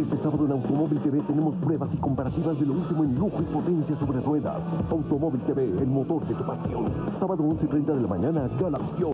Este sábado en Automóvil TV tenemos pruebas y comparativas de lo último en lujo y potencia sobre ruedas. Automóvil TV, el motor de tu pasión. Sábado 11:30 de la mañana, Galavisión.